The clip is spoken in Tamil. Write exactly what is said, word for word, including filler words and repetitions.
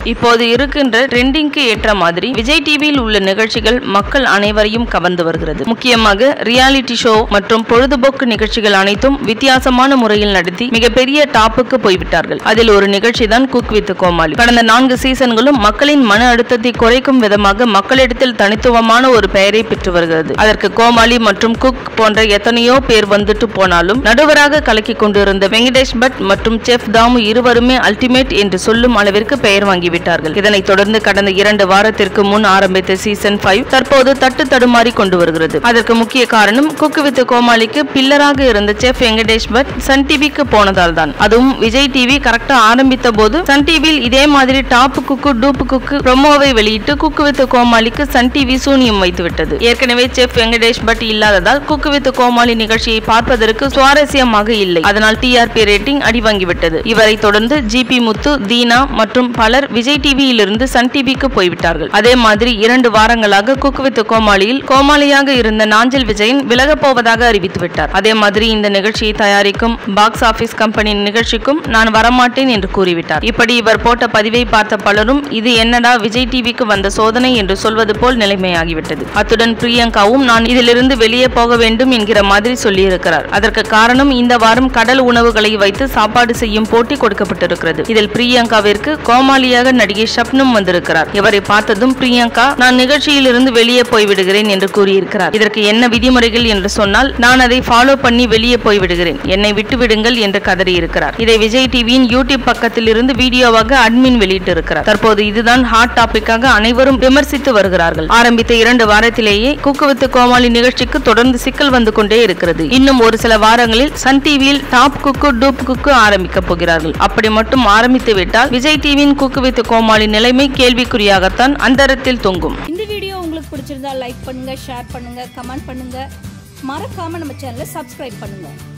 இப்போது இருக்கின்ற ட்ரெண்டிங்க்கு ஏற்ற மாதிரி விஜய் டிவியில் உள்ள நிகழ்ச்சிகள் மக்கள் அனைவரையும் கவர்ந்து வருகிறது. முக்கியமாக ரியாலிட்டி ஷோ மற்றும் பொழுதுபோக்கு நிகழ்ச்சிகள் அனைத்தும் வித்தியாசமான முறையில் நடத்தி மிகப்பெரிய டாப்புக்கு போய்விட்டார்கள். அதில் ஒரு நிகழ்ச்சி தான் குக் வித் கோமாளி. கடந்த நான்கு சீசன்களும் மக்களின் மன அழுத்தத்தை குறைக்கும் விதமாக மக்களிடத்தில் தனித்துவமான ஒரு பெயரை பெற்று வருகிறது. அதற்கு கோமாளி மற்றும் குக் போன்ற எத்தனையோ பேர் வந்துட்டு போனாலும் நடுவராக கலக்கி கொண்டிருந்த வெங்கடேஷ் பட் மற்றும் செஃப் தாமு இருவருமே அல்டிமேட் என்று சொல்லும் அளவிற்கு பெயர் வாங்கிவிட்டார்கள். இதனைத் தொடர்ந்து கடந்த இரண்டு வாரத்திற்கு முன் ஆரம்பித்த சீசன் ஐந்து தற்போது தட்டு தடுமாறி கொண்டு வருகிறது. அதற்கு முக்கிய காரணம் குக் வித் கோமாளிக்கு பில்லராக இருந்த செஃப் வெங்கடேஷ் பட் சன் டிவிக்கு போனதால் தான். அதுவும் விஜய் டிவி கரெக்டா ஆரம்பித்த போது சன் டிவியில் இதே மாதிரி டாப் குக்கு டூப் குக்கு ப்ரோமோவை வெளியிட்டு குக் வித் கோமாளிக்கு சன் டிவி சூனியம் வைத்து விட்டது. ஏற்கனவே செஃப் வெங்கடேஷ் பட் இல்லாததால் குக் வித் கோமாளி நிகழ்ச்சியை பார்ப்பதற்கு சுவாரஸ்யமாக இல்லை. அதனால் டிஆர்பி ரேட்டிங் அடி வாங்கிவிட்டது. இவரை தொடர்ந்து ஜிபி முத்து, தீனா மற்றும் பலர் விஜய் டிவியில் இருந்து சன் டிவிக்கு போய்விட்டார்கள். அதே மாதிரி இரண்டு வாரங்களாக குக் வித் கோமாளியில் கோமாளியாக இருந்த நாஞ்சில் விஜயன் விலகப் போவதாக அறிவித்துவிட்டார். அதே மாதிரி இந்த நிகழ்ச்சியை தயாரிக்கும் பாக்ஸ் ஆபீஸ் கம்பெனி நிகழ்ச்சிக்கும் நான் வரமாட்டேன் என்று கூறிவிட்டார். இப்படி இவர் போட்ட பதிவை பார்த்த பலரும் இது என்னடா விஜய் டிவிக்கு வந்த சோதனை என்று சொல்வது போல் நிலைமையாகிவிட்டது. அத்துடன் பிரியங்காவும் நான் இதிலிருந்து வெளியே போக வேண்டும் என்கிற மாதிரி சொல்லியிருக்கிறார். அதற்கு காரணம் இந்த வாரம் கடல் உணவுகளை வைத்து சாப்பாடு செய்யும் போட்டி கொடுக்கப்பட்டிருக்கிறது. இதில் பிரியங்காவிற்கு கோமாளியாக நடிகை ஷப்னம் வந்திருக்கிறார். இவரை பார்த்ததும் பிரியங்கா நான் நிகழ்ச்சியில் இருந்து வெளியே போய்விடுகிறேன் என்று கூறியிருக்கிறார். இதற்கு என்ன விதிமுறைகள் என்று சொன்னால் நான் அதை ஃபாலோ பண்ணி வெளியே போய்விடுகிறேன், என்னை விட்டு விடுங்கள் என்று கதறி இருக்கிறார். இதை விஜய் டிவியின் யூடியூப் பக்கத்தில் இருந்து வீடியோவாக அட்மின் வெளியிட்டு இருக்கிறார். தற்போது இதுதான் ஹாட் டாபிக்காக அனைவரும் விமர்சித்து வருகிறார்கள். ஆரம்பித்த இரண்டு வாரத்திலேயே குக் வித் கோமாளி நிகழ்ச்சிக்கு தொடர்ந்து சிக்கல் வந்து கொண்டே இருக்கிறது. இன்னும் ஒரு சில வாரங்களில் சன் டிவியில் டாப் குக்கு டூப் குக்கு ஆரம்பிக்க போகிறார்கள். அப்படி மட்டும் ஆரம்பித்து விட்டால் விஜய் டிவியின் குக் வித் கோமாளி நிலைமை கேள்விக்குறியாகத்தான் அந்தரத்தில் தொங்கும். இந்த வீடியோ உங்களுக்கு பிடிச்சிருந்தா லைக் பண்ணுங்க, ஷேர் பண்ணுங்க, கமெண்ட் பண்ணுங்க. மறக்காம நம்ம சேனலை சப்ஸ்கிரைப் பண்ணுங்க.